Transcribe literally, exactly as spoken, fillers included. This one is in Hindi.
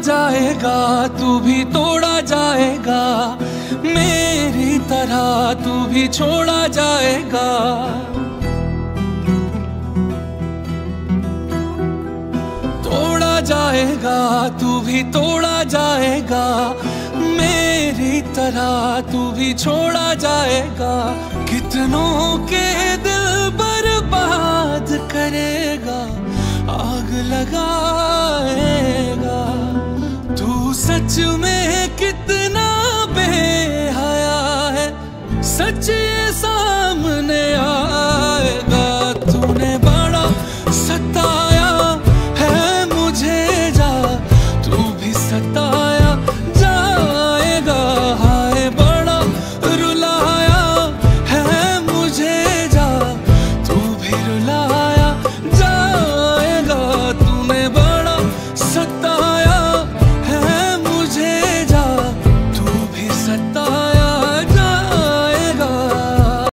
जाएगा, तू भी तोड़ा जाएगा, मेरी तरह तू भी छोड़ा जाएगा। तोड़ा जाएगा, तू भी तोड़ा जाएगा, मेरी तरह तू भी छोड़ा जाएगा। कितनों के दिल बर्बाद करेगा, आग लगाएगा।